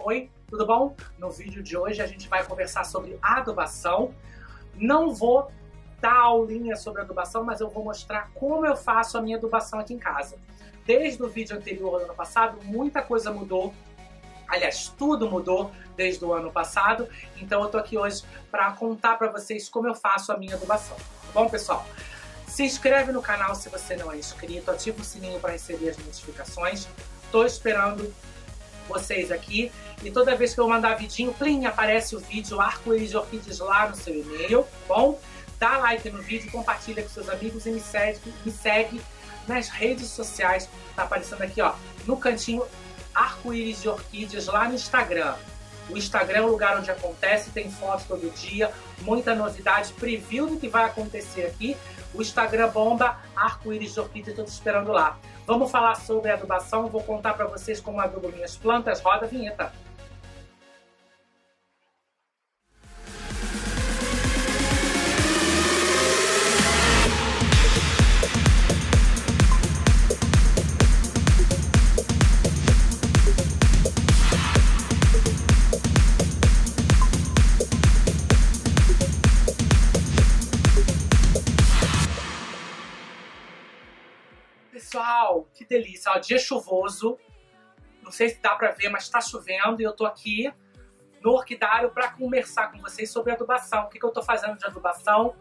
Oi, tudo bom? No vídeo de hoje a gente vai conversar sobre adubação. Não vou dar aulinha sobre adubação, mas eu vou mostrar como eu faço a minha adubação aqui em casa. Desde o vídeo anterior do ano passado, muita coisa mudou. Aliás, tudo mudou desde o ano passado. Então eu tô aqui hoje para contar para vocês como eu faço a minha adubação. Tá bom, pessoal? Se inscreve no canal se você não é inscrito, ativa o sininho para receber as notificações. Tô esperando vocês aqui. E toda vez que eu mandar vidinho, plim, aparece o vídeo Arco-Íris de Orquídeas lá no seu e-mail, tá bom? Dá like no vídeo, compartilha com seus amigos e me segue nas redes sociais. Tá aparecendo aqui, ó, no cantinho Arco-Íris de Orquídeas lá no Instagram. O Instagram é o lugar onde acontece, tem fotos todo dia, muita novidade, preview do que vai acontecer aqui. O Instagram bomba, Arco-Íris de Orquídeas, tô te esperando lá. Vamos falar sobre adubação, vou contar pra vocês como adubo minhas plantas. Roda a vinheta. Pessoal, que delícia, ó, dia chuvoso, não sei se dá pra ver, mas tá chovendo e eu tô aqui no orquidário para conversar com vocês sobre adubação, o que eu tô fazendo de adubação.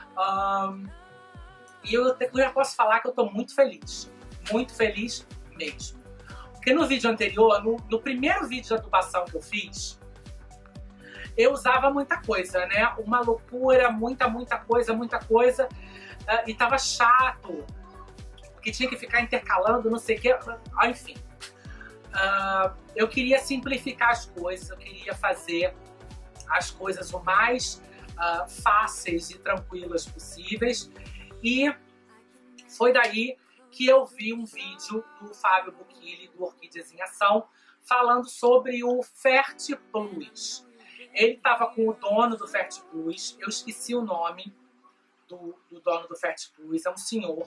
E eu já posso falar que eu tô muito feliz mesmo. Porque no vídeo anterior, no primeiro vídeo de adubação que eu fiz, eu usava muita coisa, né? Uma loucura, muita coisa, e tava chato. Que tinha que ficar intercalando, não sei o que, enfim. Eu queria simplificar as coisas, eu queria fazer as coisas o mais fáceis e tranquilas possíveis. E foi daí que eu vi um vídeo do Fábio Buchili, do Orquídeas em Ação, falando sobre o Fertiplus. Ele estava com o dono do Fertiplus, eu esqueci o nome do dono do Fertiplus, é um senhor.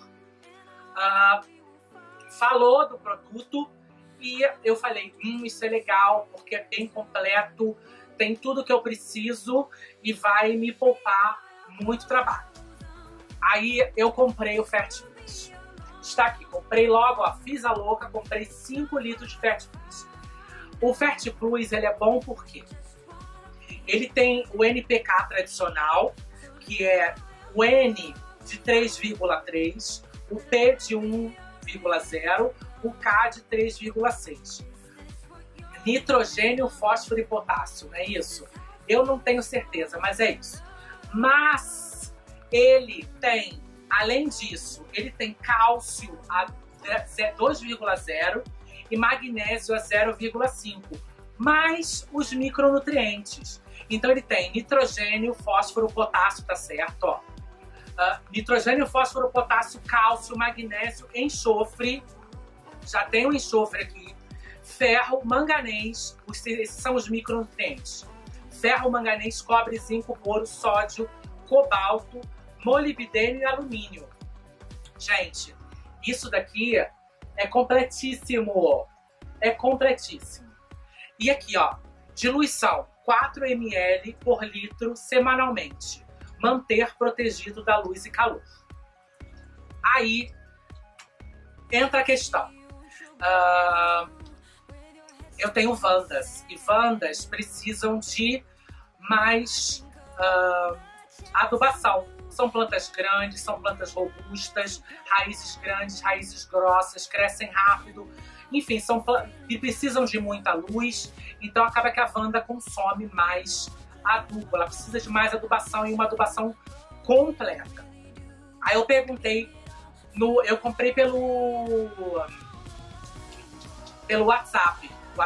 Falou do produto e eu falei, isso é legal porque é bem completo, tem tudo que eu preciso e vai me poupar muito trabalho. Aí eu comprei o Fertiplus. Está aqui, comprei logo, ó, fiz a louca, comprei 5 litros de Fertiplus. O Fertiplus, ele é bom porque ele tem o NPK tradicional, que é o N de 3,3, o P de 1,0, o K de 3,6. Nitrogênio, fósforo e potássio, não é isso? Eu não tenho certeza, mas é isso. Mas ele tem, além disso, ele tem cálcio a 2,0 e magnésio a 0,5, mais os micronutrientes. Então ele tem nitrogênio, fósforo, potássio, tá certo, ó. Nitrogênio, fósforo, potássio, cálcio, magnésio, enxofre, já tem o enxofre aqui, ferro, manganês, esses são os micronutrientes, ferro, manganês, cobre, zinco, boro, sódio, cobalto, molibdênio e alumínio. Gente, isso daqui é completíssimo, E aqui, ó, diluição 4 ml por litro semanalmente. Manter protegido da luz e calor. Aí entra a questão. Eu tenho vandas e vandas precisam de mais adubação. São plantas grandes, são plantas robustas, raízes grandes, raízes grossas, crescem rápido. Enfim, e precisam de muita luz. Então acaba que a vanda consome mais adubo, ela precisa de mais adubação e uma adubação completa. Aí eu perguntei, eu comprei pelo WhatsApp.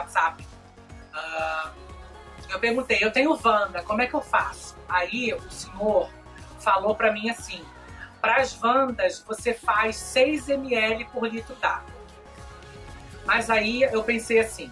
Eu perguntei, eu tenho vanda, como é que eu faço? Aí o senhor falou pra mim assim, para as vandas você faz 6 ml por litro d'água. Mas aí eu pensei assim,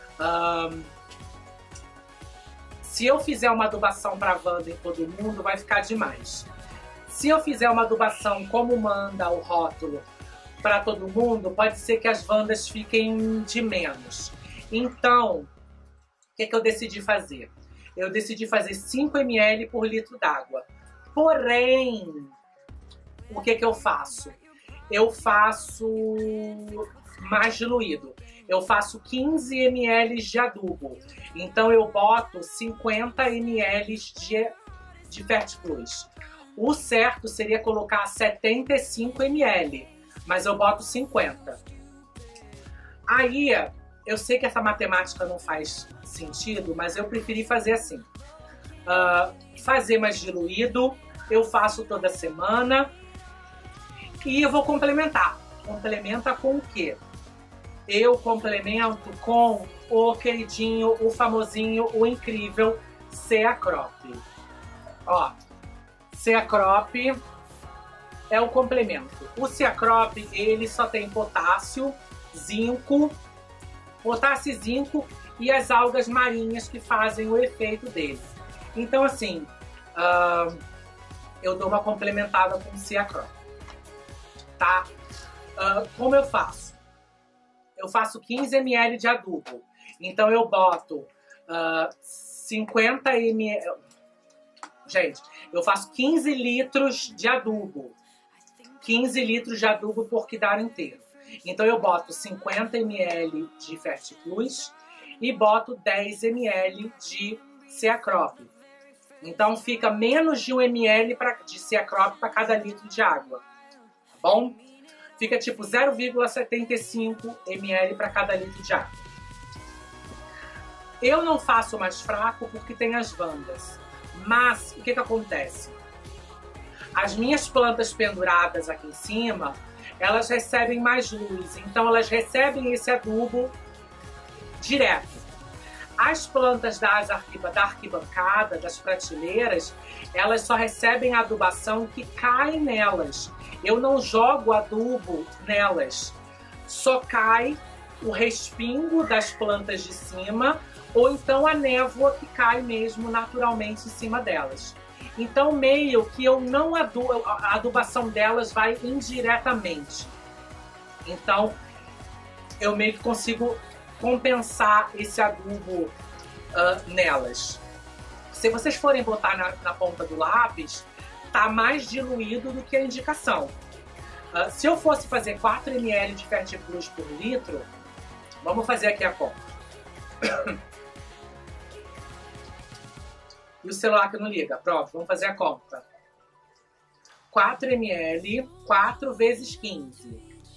se eu fizer uma adubação para vanda em todo mundo, vai ficar demais. Se eu fizer uma adubação como manda o rótulo para todo mundo, pode ser que as vandas fiquem de menos. Então, que eu decidi fazer? Eu decidi fazer 5 ml por litro d'água. Porém, o que eu faço? Eu faço mais diluído. Eu faço 15 ml de adubo. Então eu boto 50 ml de Fertiluz. O certo seria colocar 75 ml, mas eu boto 50. Aí, eu sei que essa matemática não faz sentido, mas eu preferi fazer assim. Fazer mais diluído, eu faço toda semana e eu vou complementar. Complementa com o quê? Eu complemento com o queridinho, o famosinho, o incrível Ceacrop. Ó, Ceacrop é o complemento. O Ceacrop, ele só tem potássio, zinco, potássio e zinco e as algas marinhas que fazem o efeito dele. Então, assim, eu dou uma complementada com o Ceacrop, tá? Como eu faço? Eu faço 15 ml de adubo. Então, eu boto 50 ml... Gente, eu faço 15 litros de adubo. 15 litros de adubo por quidar inteiro. Então eu boto 50 ml de Fertiluz e boto 10 ml de Ceacrop. Então fica menos de 1 ml de Ceacrop para cada litro de água. Tá bom? Fica tipo 0,75 ml para cada litro de água. Eu não faço mais fraco porque tem as bandas. Mas o que acontece? As minhas plantas penduradas aqui em cima, elas recebem mais luz, então elas recebem esse adubo direto. As plantas da arquibancada, das prateleiras, elas só recebem a adubação que cai nelas. Eu não jogo adubo nelas, só cai o respingo das plantas de cima ou então a névoa que cai mesmo naturalmente em cima delas. Então, meio que eu não adubo, a adubação delas vai indiretamente. Então, eu meio que consigo compensar esse adubo nelas. Se vocês forem botar na ponta do lápis, tá mais diluído do que a indicação. Se eu fosse fazer 4 ml de Fertiluz por litro, vamos fazer aqui a conta. E o celular que não liga. Pronto, vamos fazer a conta. 4 ml, 4 vezes 15.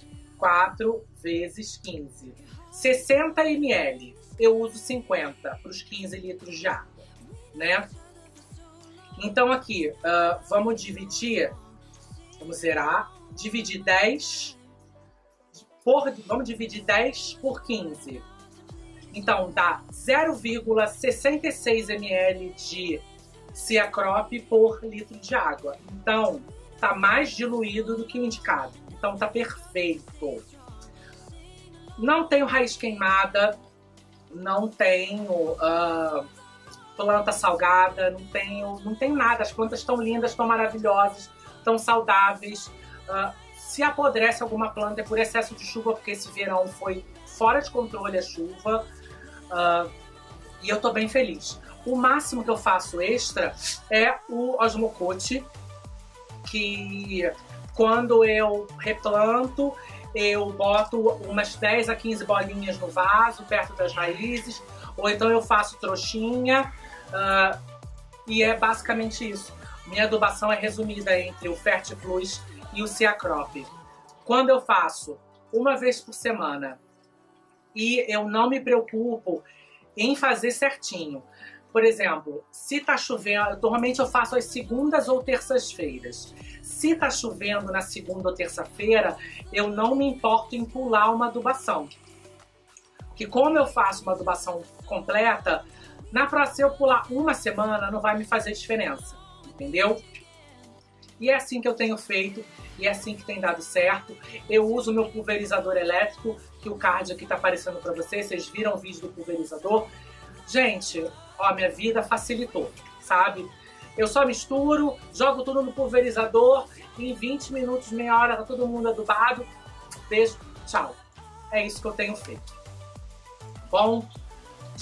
4 vezes 15. 60 ml. Eu uso 50 para os 15 litros de água, né? Então aqui, vamos dividir. Vamos zerar. Dividir 10 vamos dividir 10 por 15. Então, dá 0,66 ml de Ceacrop por litro de água. Então, tá mais diluído do que o indicado. Então, tá perfeito. Não tenho raiz queimada, não tenho planta salgada, não tenho nada. As plantas estão lindas, estão maravilhosas, estão saudáveis. Se apodrece alguma planta é por excesso de chuva, porque esse verão foi fora de controle a chuva. E eu tô bem feliz. O máximo que eu faço extra é o osmocote, que quando eu replanto, eu boto umas 10 a 15 bolinhas no vaso, perto das raízes, ou então eu faço trouxinha, e é basicamente isso. Minha adubação é resumida entre o Fertiluz e o Ceacrop. Quando eu faço uma vez por semana, e eu não me preocupo em fazer certinho. Por exemplo, se tá chovendo, normalmente eu faço às segundas ou terças-feiras. Se tá chovendo na segunda ou terça-feira, eu não me importo em pular uma adubação. Que como eu faço uma adubação completa, na próxima, se eu pular uma semana, não vai me fazer diferença. Entendeu? E é assim que eu tenho feito, e é assim que tem dado certo. Eu uso o meu pulverizador elétrico, que o card aqui tá aparecendo para vocês. Vocês viram o vídeo do pulverizador? Gente, ó, minha vida facilitou, sabe? Eu só misturo, jogo tudo no pulverizador, e em 20 minutos, meia hora, tá todo mundo adubado. Beijo, tchau. É isso que eu tenho feito. Bom,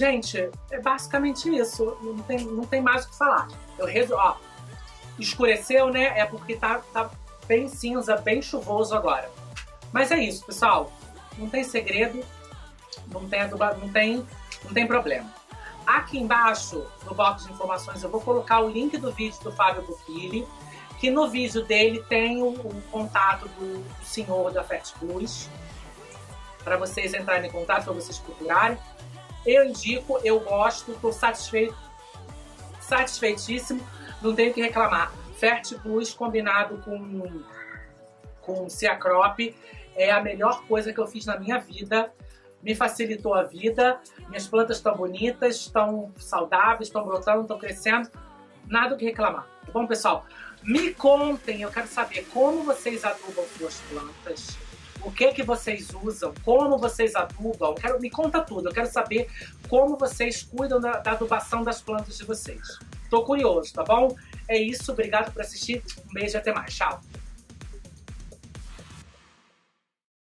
Gente, é basicamente isso. Não tem mais o que falar. Ó, escureceu, né? É porque tá bem cinza, bem chuvoso agora. Mas é isso, pessoal. Não tem segredo. Não tem problema. Aqui embaixo, no box de informações, eu vou colocar o link do vídeo do Fábio Bufili, que no vídeo dele tem o contato do senhor da Fertiluz, para vocês entrarem em contato, para vocês procurarem. Eu indico, eu gosto, estou satisfeitíssimo, não tenho o que reclamar. Fertiluz combinado com Ciacrop é a melhor coisa que eu fiz na minha vida. Me facilitou a vida, minhas plantas estão bonitas, estão saudáveis, estão brotando, estão crescendo. Nada o que reclamar, tá bom, pessoal? Me contem, eu quero saber como vocês adubam suas plantas, o que vocês usam, como vocês adubam, me conta tudo, eu quero saber como vocês cuidam da adubação das plantas de vocês. Tô curioso, tá bom? É isso, obrigado por assistir, um beijo e até mais, tchau!